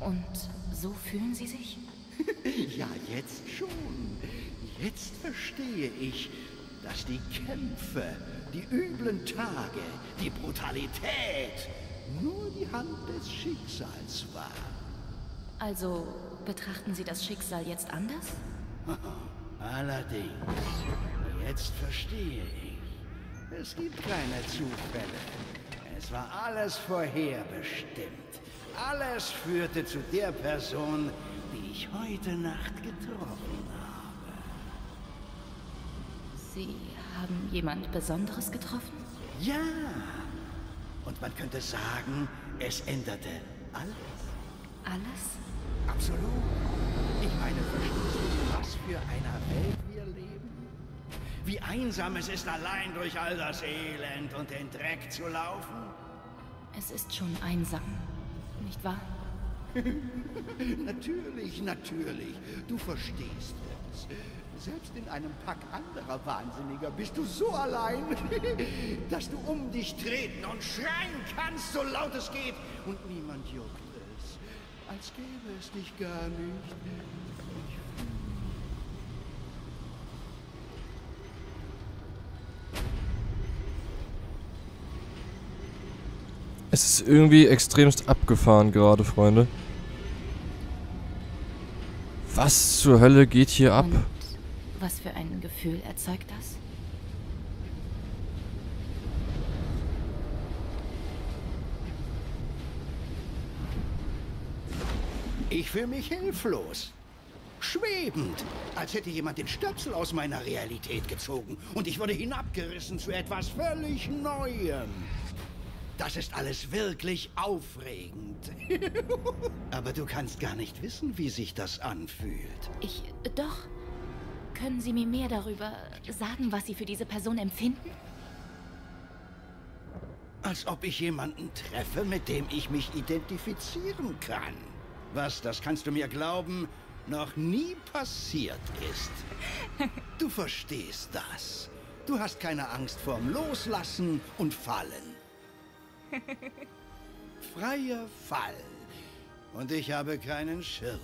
Und so fühlen Sie sich? Ja, jetzt schon. Jetzt verstehe ich, dass die Kämpfe, die üblen Tage, die Brutalität nur die Hand des Schicksals war. Also betrachten Sie das Schicksal jetzt anders? Allerdings, jetzt verstehe ich. Es gibt keine Zufälle. Es war alles vorherbestimmt. Alles führte zu der Person, die ich heute Nacht getroffen habe. Sie haben jemand Besonderes getroffen? Ja. Und man könnte sagen, es änderte alles. Alles? Absolut. Ich meine, verstehst du, in was für einer Welt wir leben? Wie einsam es ist, allein durch all das Elend und den Dreck zu laufen? Es ist schon einsam, nicht wahr? Natürlich, natürlich. Du verstehst es. Selbst in einem Pack anderer Wahnsinniger bist du so allein, dass du um dich treten und schreien kannst, so laut es geht. Und niemand juckt es. Als gäbe es dich gar nicht. Es ist irgendwie extremst abgefahren gerade, Freunde. Was zur Hölle geht hier ab? Und was für ein Gefühl erzeugt das? Ich fühle mich hilflos. Schwebend, als hätte jemand den Stöpsel aus meiner Realität gezogen und ich wurde hinabgerissen zu etwas völlig Neuem. Das ist alles wirklich aufregend. Aber du kannst gar nicht wissen, wie sich das anfühlt. Doch. Können Sie mir mehr darüber sagen, was Sie für diese Person empfinden? Als ob ich jemanden treffe, mit dem ich mich identifizieren kann. Was, das kannst du mir glauben, noch nie passiert ist. Du verstehst das. Du hast keine Angst vorm Loslassen und Fallen. Freier Fall. Und ich habe keinen Schirm.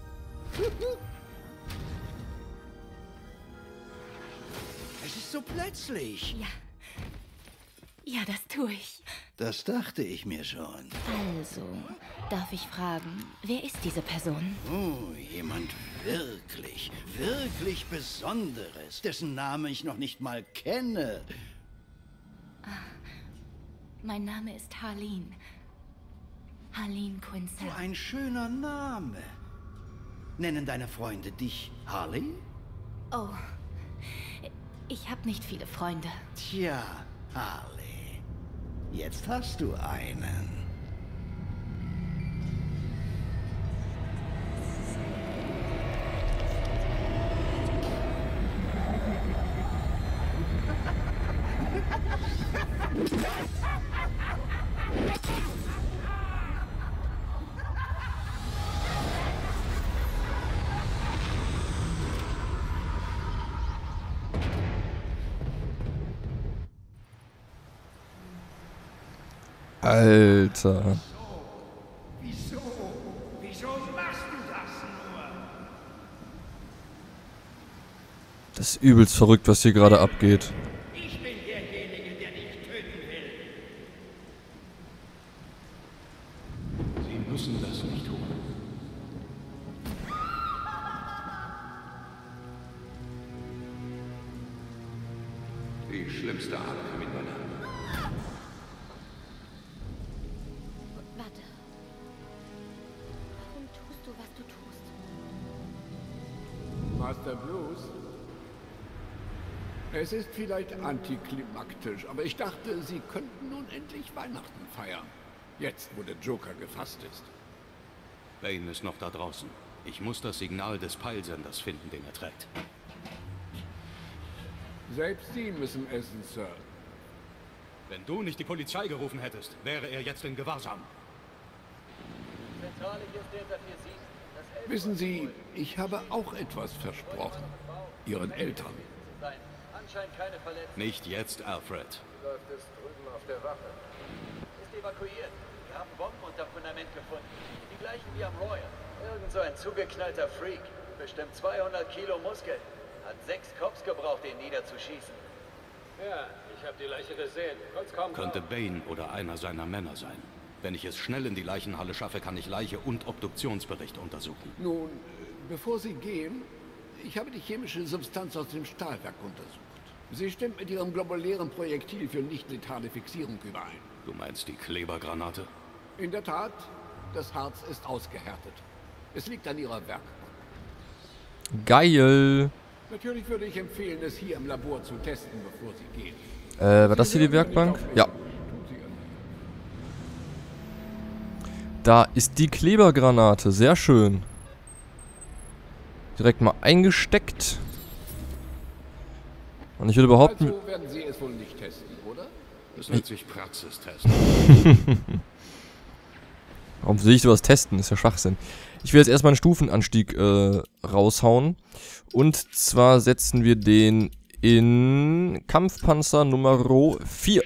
Es ist so plötzlich. Ja. Ja, das tue ich. Das dachte ich mir schon. Also, darf ich fragen, wer ist diese Person? Oh, jemand wirklich, wirklich Besonderes, dessen Namen ich noch nicht mal kenne. Mein Name ist Harleen. Harleen Quinzel. So ein schöner Name. Nennen deine Freunde dich Harley? Oh, ich habe nicht viele Freunde. Tja, Harley. Jetzt hast du einen. Alter. Wieso? Wieso machst du das nur? Das ist übelst verrückt, was hier gerade abgeht. Ich bin derjenige, der dich töten will. Sie müssen das nicht tun. Die schlimmste Art Krimineller. Warte. Warum tust du, was du tust? Master Bruce? Es ist vielleicht antiklimaktisch, aber ich dachte, Sie könnten nun endlich Weihnachten feiern. Jetzt, wo der Joker gefasst ist. Bane ist noch da draußen. Ich muss das Signal des Peilsenders finden, den er trägt. Selbst Sie müssen essen, Sir. Wenn du nicht die Polizei gerufen hättest, wäre er jetzt in Gewahrsam. Wissen Sie, ich habe auch etwas versprochen. Ihren Eltern. Nicht jetzt, Alfred. Läuft es drüben auf der Wache. Ist evakuiert. Wir haben Bomben unter Fundament gefunden. Die gleichen wie am Royal. Irgend so ein zugeknallter Freak. Bestimmt 200 Kilo Muskeln. Hat 6 Cops gebraucht, den niederzuschießen. Ja, ich habe die Leiche gesehen. Kurz kaum. Könnte Bane oder einer seiner Männer sein. Wenn ich es schnell in die Leichenhalle schaffe, kann ich Leiche und Obduktionsbericht untersuchen. Nun, bevor Sie gehen, ich habe die chemische Substanz aus dem Stahlwerk untersucht. Sie stimmt mit Ihrem globulären Projektil für nicht-letale Fixierung überein. Du meinst die Klebergranate? In der Tat, das Harz ist ausgehärtet. Es liegt an Ihrer Werkbank. Geil. Natürlich würde ich empfehlen, es hier im Labor zu testen, bevor Sie gehen. War das hier die Werkbank? Ja. Da ist die Klebergranate. Sehr schön. Direkt mal eingesteckt. Und ich würde behaupten... Also werden Sie es wohl nicht testen, oder? Das nennt sich Praxistest. Warum will ich sowas testen? Ist ja Schwachsinn. Ich will jetzt erstmal einen Stufenanstieg raushauen. Und zwar setzen wir den in Kampfpanzer Nummer 4.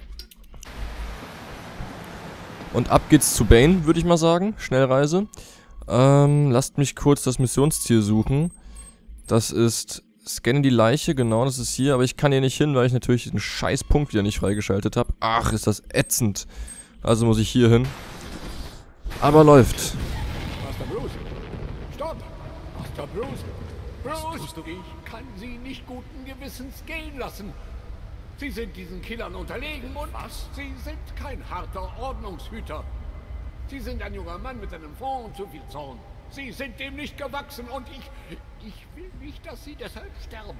Und ab geht's zu Bane, würde ich mal sagen. Schnellreise. Lasst mich kurz das Missionsziel suchen. Das ist... Scanne die Leiche, genau, das ist hier. Aber ich kann hier nicht hin, weil ich natürlich den scheiß Punkt wieder nicht freigeschaltet habe. Ach, ist das ätzend. Also muss ich hier hin. Aber läuft. Master Bruce! Stopp! Master Bruce! Bruce! Ich kann Sie nicht guten Gewissens gehen lassen. Sie sind diesen Killern unterlegen und was? Sie sind kein harter Ordnungshüter. Sie sind ein junger Mann mit einem Fonds und zu viel Zorn. Sie sind dem nicht gewachsen und ich will nicht, dass Sie deshalb sterben.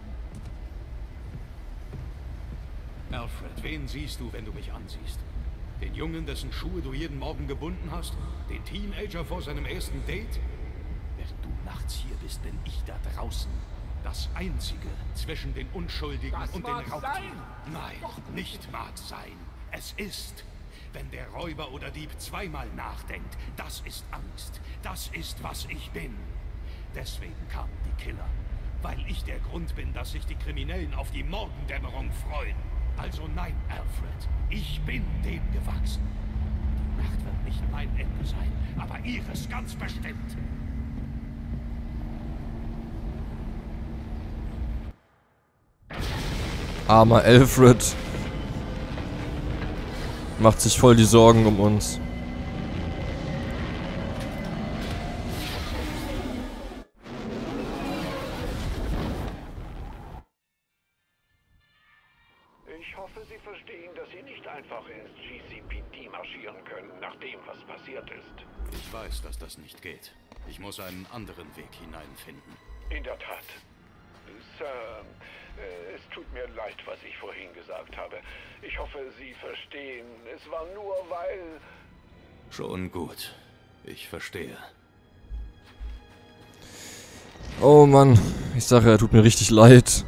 Alfred, wen siehst du, wenn du mich ansiehst? Den Jungen, dessen Schuhe du jeden Morgen gebunden hast? Den Teenager vor seinem ersten Date? Während du nachts hier bist, bin ich da draußen. Das Einzige zwischen den Unschuldigen Das und den mag Raubtieren. sein. Nein, nicht mag sein. Es ist. Wenn der Räuber oder Dieb zweimal nachdenkt, das ist Angst. Das ist, was ich bin. Deswegen kamen die Killer. Weil ich der Grund bin, dass sich die Kriminellen auf die Morgendämmerung freuen. Also nein, Alfred. Ich bin dem gewachsen. Die Nacht wird nicht mein Ende sein, aber ihres ganz bestimmt. Armer Alfred. Macht sich voll die Sorgen um uns. Ich hoffe, Sie verstehen, dass Sie nicht einfach ins GCPD marschieren können, nach dem, was passiert ist. Ich weiß, dass das nicht geht. Ich muss einen anderen Weg hineinfinden. In der Tat. Sir, es tut mir leid, was ich vorhin gesagt habe. Ich hoffe, Sie verstehen. Es war nur, weil... Schon gut. Ich verstehe. Oh Mann, ich sage, er tut mir richtig leid.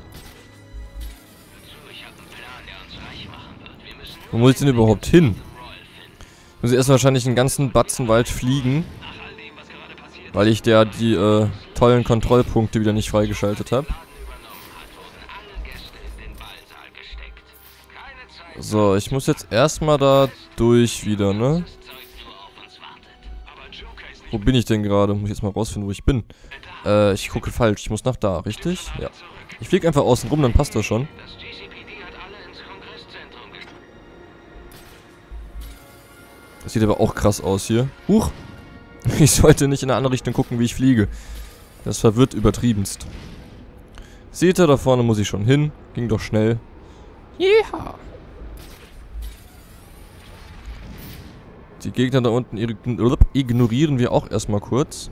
Wo muss ich denn überhaupt hin? Ich muss erst wahrscheinlich einen ganzen Batzen Wald fliegen. Weil ich die tollen Kontrollpunkte wieder nicht freigeschaltet habe. So, ich muss jetzt erstmal da durch wieder, ne? Wo bin ich denn gerade? Muss ich jetzt mal rausfinden, wo ich bin. Ich gucke falsch. Ich muss nach da, richtig? Ja. Ich fliege einfach außen rum, dann passt das schon. Das sieht aber auch krass aus hier. Huch! Ich sollte nicht in eine andere Richtung gucken, wie ich fliege. Das verwirrt übertriebenst. Seht ihr, da vorne muss ich schon hin. Ging doch schnell. Ja. Die Gegner da unten ignorieren wir auch erstmal kurz.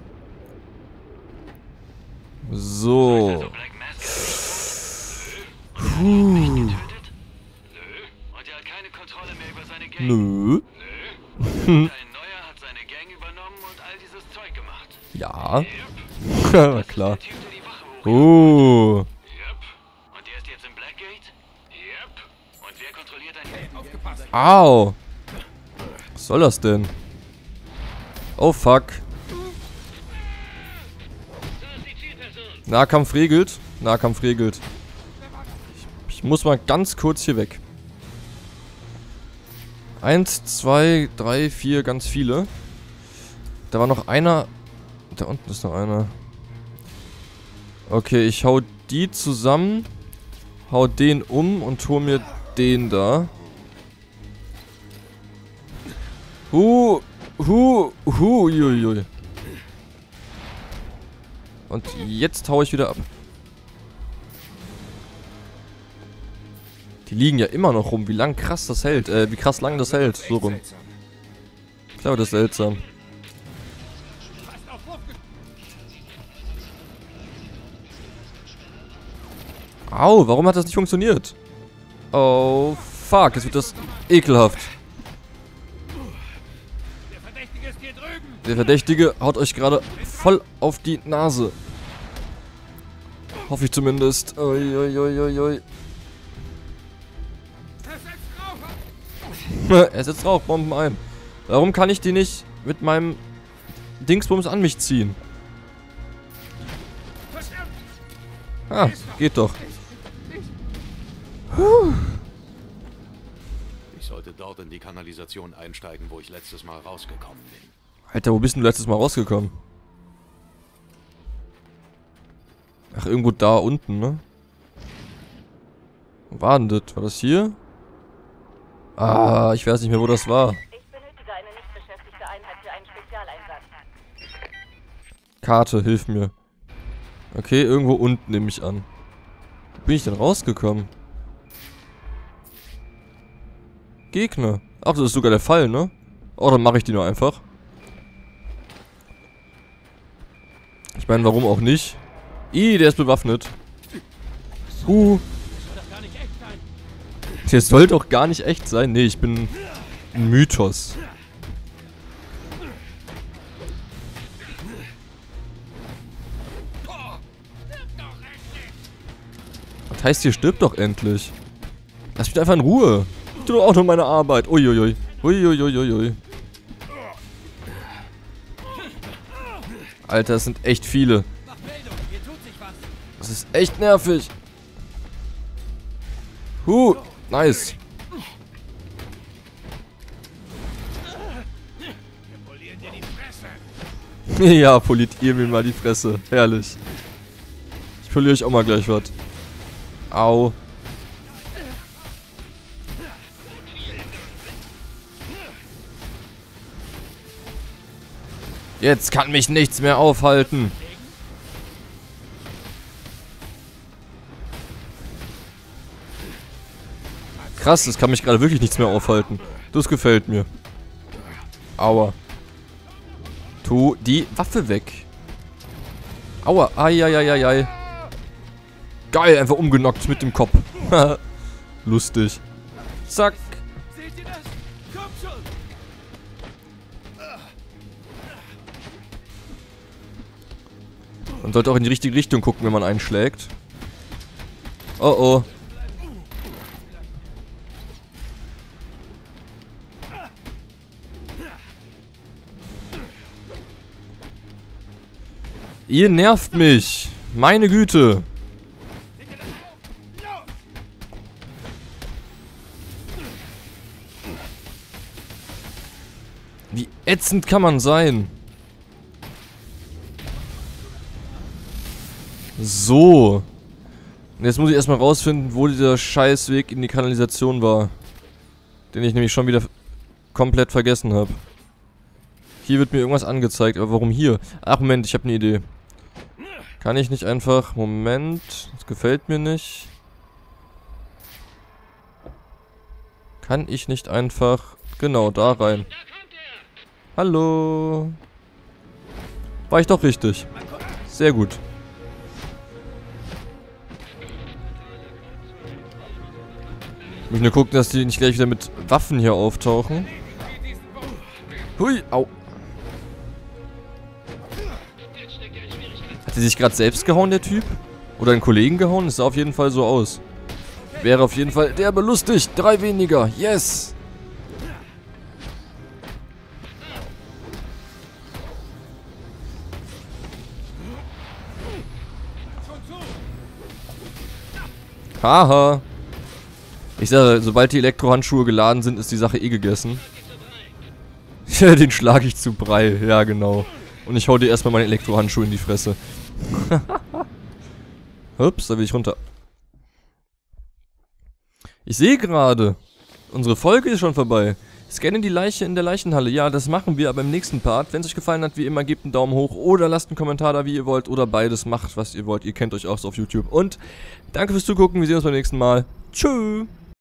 So. Nö. Nö. Ja. Na klar. Oh. Au. Was soll das denn? Oh fuck. Nahkampf regelt. Nahkampf regelt. Ich muss mal ganz kurz hier weg. 1, 2, 3, 4, ganz viele. Da war noch einer. Da unten ist noch einer. Okay, ich hau die zusammen. Hau den um und hol mir den da. Uiuiui. Und jetzt hau ich wieder ab. Die liegen ja immer noch rum. Wie lang krass das hält. Wie krass lang das hält. So rum. Klar, das ist seltsam. Au, warum hat das nicht funktioniert? Oh, fuck. Jetzt wird das ekelhaft. Der Verdächtige haut euch gerade voll auf die Nase. Hoffe ich zumindest. Uiuiuiui. Er setzt Rauchbomben ein. Warum kann ich die nicht mit meinem Dingsbums an mich ziehen? Ah, geht doch. Ich sollte dort in die Kanalisation einsteigen, wo ich letztes Mal rausgekommen bin. Alter, wo bist du letztes Mal rausgekommen? Ach, irgendwo da unten, ne? Wo war denn das? War das hier? Ah, ich weiß nicht mehr, wo das war. Ich benötige eine nicht beschäftigte Einheit für einen Spezialeinsatz. Karte, hilf mir. Okay, irgendwo unten nehme ich an. Wo bin ich denn rausgekommen? Gegner. Ach, das ist sogar der Fall, ne? Oh, dann mache ich die nur einfach. Ich meine, warum auch nicht? Ih, der ist bewaffnet. Der soll doch gar nicht echt sein. Nee, ich bin ein Mythos. Was heißt, hier stirbt doch endlich? Lass mich einfach in Ruhe. Ich tue doch auch noch meine Arbeit. Uiuiui. Uiuiuiui. Alter, es sind echt viele. Das ist echt nervig. Nice. Ja, poliert ihr mir mal die Fresse. Herrlich. Ich poliere euch auch mal gleich was. Au. Jetzt kann mich nichts mehr aufhalten. Krass, das kann mich gerade wirklich nichts mehr aufhalten. Das gefällt mir. Aua. Tu die Waffe weg. Aua. Eieieiei. Geil, einfach umgenockt mit dem Kopf. Lustig. Zack. Seht ihr das? Kommt schon! Man sollte auch in die richtige Richtung gucken, wenn man einschlägt. Oh oh. Ihr nervt mich. Meine Güte. Wie ätzend kann man sein? So. Und jetzt muss ich erstmal rausfinden, wo dieser Scheißweg in die Kanalisation war. Den ich nämlich schon wieder komplett vergessen habe. Hier wird mir irgendwas angezeigt, aber warum hier? Ach, Moment, ich habe eine Idee. Kann ich nicht einfach... Moment, das gefällt mir nicht. Kann ich nicht einfach... Genau, da rein. Hallo. War ich doch richtig. Sehr gut. Ich muss nur gucken, dass die nicht gleich wieder mit Waffen hier auftauchen. Hui, au. Hat er sich gerade selbst gehauen, der Typ? Oder einen Kollegen gehauen? Das sah auf jeden Fall so aus. Wäre auf jeden Fall derbe lustig. 3 weniger. Yes. Haha. Ich sage, sobald die Elektrohandschuhe geladen sind, ist die Sache eh gegessen. Ja, den schlage ich zu Brei. Ja, genau. Und ich hau dir erstmal meine Elektrohandschuhe in die Fresse. Ups, da will ich runter. Ich sehe gerade, unsere Folge ist schon vorbei. Scannen die Leiche in der Leichenhalle. Ja, das machen wir aber im nächsten Part. Wenn es euch gefallen hat, wie immer, gebt einen Daumen hoch oder lasst einen Kommentar da, wie ihr wollt. Oder beides, macht, was ihr wollt. Ihr kennt euch auch so auf YouTube. Und danke fürs Zugucken. Wir sehen uns beim nächsten Mal. Tschüss.